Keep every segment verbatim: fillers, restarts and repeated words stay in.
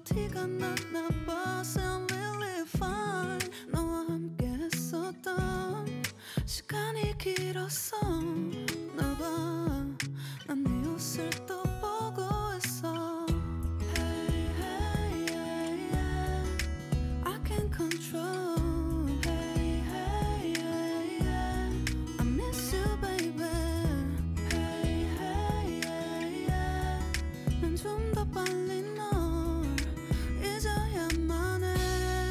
티가 나나 봐. Sound really fine. 너와 함께 했었던 시간이 길었어. 널 봐, 난 네 옷을 또 보고 있어. Hey, hey, yeah, yeah. I can't control. Hey, hey, yeah, yeah. I miss you, baby. Hey, hey, yeah, yeah. 난 좀 더 빨리 널 잊어야만 해.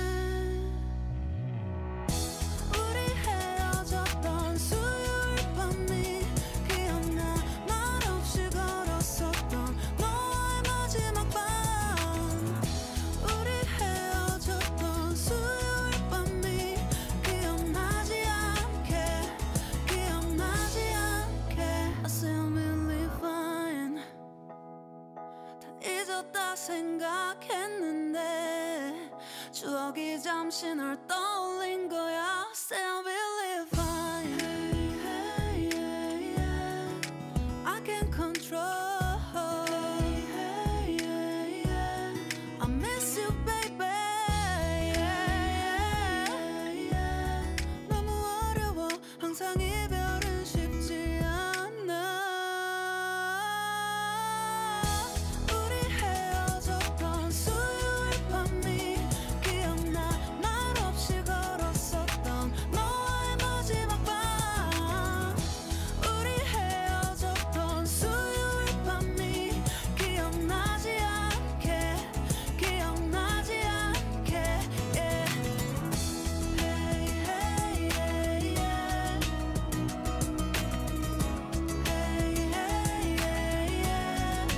우리 헤어졌던 수요일 밤이 기억나. 말없이 걸었었던 너와의 마지막 밤. 우리 헤어졌던 수요일 밤이 기억나지 않게, 기억나지 않게. I sound really fine. 다 잊었다 생각했는데 추억이 잠시 널 떠올린 거야. Sound really fine. Hey, hey, yeah, yeah. I can't control. Hey, hey, yeah, yeah. I miss you, baby. Yeah, yeah, yeah. 너무 어려워. 항상 이별은 쉽지 않아. 우리 헤어졌던 수요일 밤이 기억나. 말없이 걸었었던 너와의 마지막 밤. 우리 헤어졌던 수요일 밤이 기억나지 않게, 기억나지 않게. Yeah. Hey, hey, yeah, yeah. Hey, hey, yeah, yeah.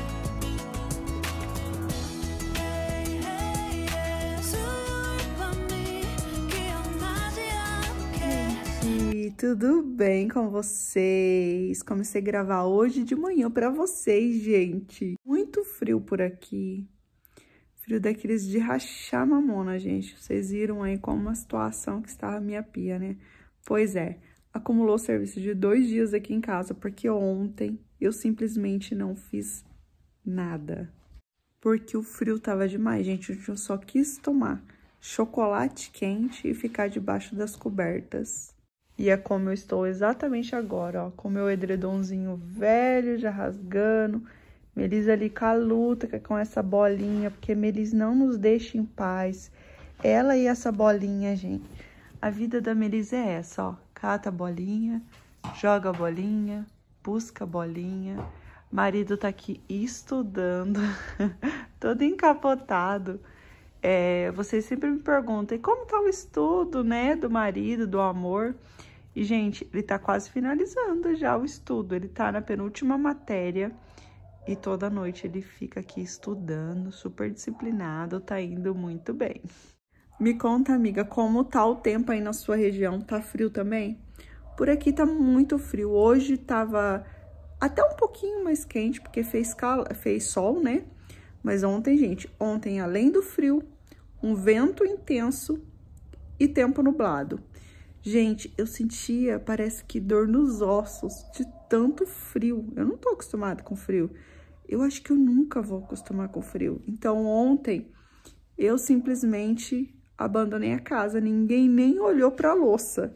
Hey, hey, yeah. 수요일 밤이 기억나지 않게. E tudo bem com vocês? Comecei a gravar hoje de manhã pra vocês, gente. Muito frio por aqui. Frio daqueles de rachar mamona, gente. Vocês viram aí como a situação que estava a minha pia, né? Pois é, acumulou serviço de dois dias aqui em casa, porque ontem eu simplesmente não fiz nada. Porque o frio tava demais, gente. Eu só quis tomar chocolate quente e ficar debaixo das cobertas. E é como eu estou exatamente agora, ó, com meu edredomzinho velho, já rasgando. Melis ali com a luta, com essa bolinha, porque Melis não nos deixa em paz. Ela e essa bolinha, gente. A vida da Melis é essa, ó. Cata a bolinha, joga a bolinha, busca a bolinha. Marido tá aqui estudando, todo encapotado. É, vocês sempre me perguntam, e como tá o estudo, né, do marido, do amor? E, gente, ele tá quase finalizando já o estudo. Ele tá na penúltima matéria e toda noite ele fica aqui estudando, super disciplinado, tá indo muito bem. Me conta, amiga, como tá o tempo aí na sua região? Tá frio também? Por aqui tá muito frio. Hoje tava até um pouquinho mais quente, porque fez, cal... fez sol, né? Mas ontem, gente, ontem, além do frio, um vento intenso e tempo nublado. Gente, eu sentia, parece que dor nos ossos, de tanto frio. Eu não tô acostumada com frio. Eu acho que eu nunca vou acostumar com frio. Então, ontem, eu simplesmente abandonei a casa. Ninguém nem olhou pra louça.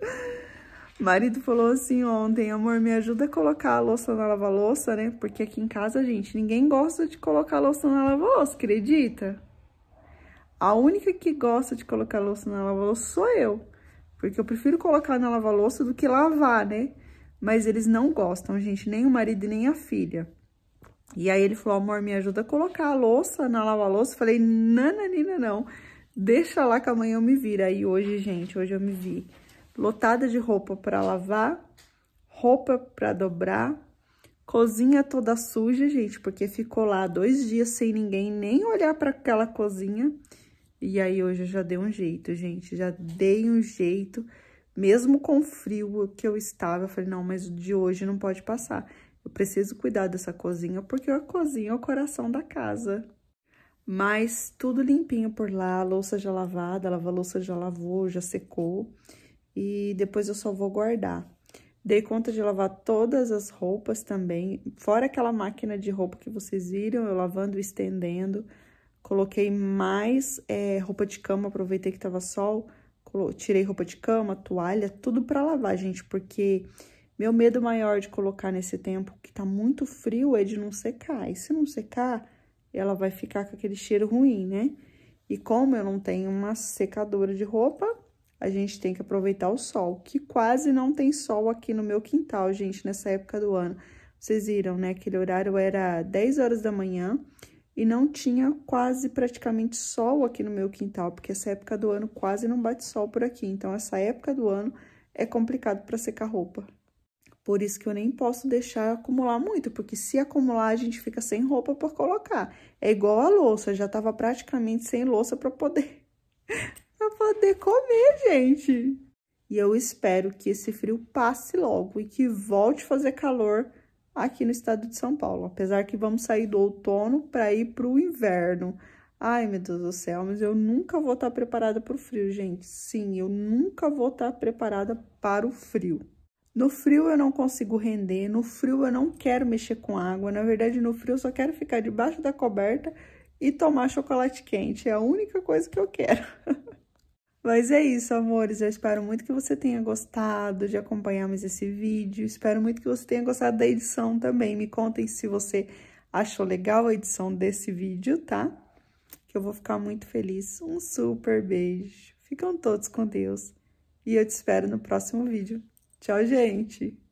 O marido falou assim ontem, amor, me ajuda a colocar a louça na lava-louça, né? Porque aqui em casa, gente, ninguém gosta de colocar a louça na lava-louça, acredita? A única que gosta de colocar a louça na lava-louça sou eu. Porque eu prefiro colocar na lava-louça do que lavar, né? Mas eles não gostam, gente, nem o marido e nem a filha. E aí ele falou, amor, me ajuda a colocar a louça na lava-louça. Falei, nananina, não. Deixa lá que amanhã eu me viro. Aí hoje, gente, hoje eu me vi lotada de roupa pra lavar, roupa pra dobrar, cozinha toda suja, gente, porque ficou lá dois dias sem ninguém nem olhar pra aquela cozinha. E aí hoje eu já dei um jeito, gente, já dei um jeito, mesmo com o frio que eu estava, eu falei, não, mas o de hoje não pode passar. Eu preciso cuidar dessa cozinha, porque a cozinha é o coração da casa. Mas tudo limpinho por lá, a louça já lavada, a lava-louça já lavou, já secou. E depois eu só vou guardar. Dei conta de lavar todas as roupas também, fora aquela máquina de roupa que vocês viram, eu lavando e estendendo. Coloquei mais é, roupa de cama, aproveitei que tava sol, tirei roupa de cama, toalha, tudo pra lavar, gente, porque meu medo maior de colocar nesse tempo que tá muito frio é de não secar. E se não secar, ela vai ficar com aquele cheiro ruim, né? E como eu não tenho uma secadora de roupa, a gente tem que aproveitar o sol, que quase não tem sol aqui no meu quintal, gente, nessa época do ano. Vocês viram, né? Aquele horário era dez horas da manhã e não tinha quase praticamente sol aqui no meu quintal, porque essa época do ano quase não bate sol por aqui. Então, essa época do ano é complicado para secar roupa. Por isso que eu nem posso deixar acumular muito, porque se acumular, a gente fica sem roupa para colocar. É igual a louça, já tava praticamente sem louça para poder, para poder comer, gente. E eu espero que esse frio passe logo e que volte a fazer calor aqui no estado de São Paulo. Apesar que vamos sair do outono para ir para o inverno. Ai, meu Deus do céu, mas eu nunca vou estar preparada para o frio, gente. Sim, eu nunca vou estar preparada para o frio. No frio eu não consigo render, no frio eu não quero mexer com água. Na verdade, no frio eu só quero ficar debaixo da coberta e tomar chocolate quente. É a única coisa que eu quero. Mas é isso, amores. Eu espero muito que você tenha gostado de acompanhar mais esse vídeo. Espero muito que você tenha gostado da edição também. Me contem se você achou legal a edição desse vídeo, tá? Que eu vou ficar muito feliz. Um super beijo. Ficam todos com Deus. E eu te espero no próximo vídeo. Tchau, gente!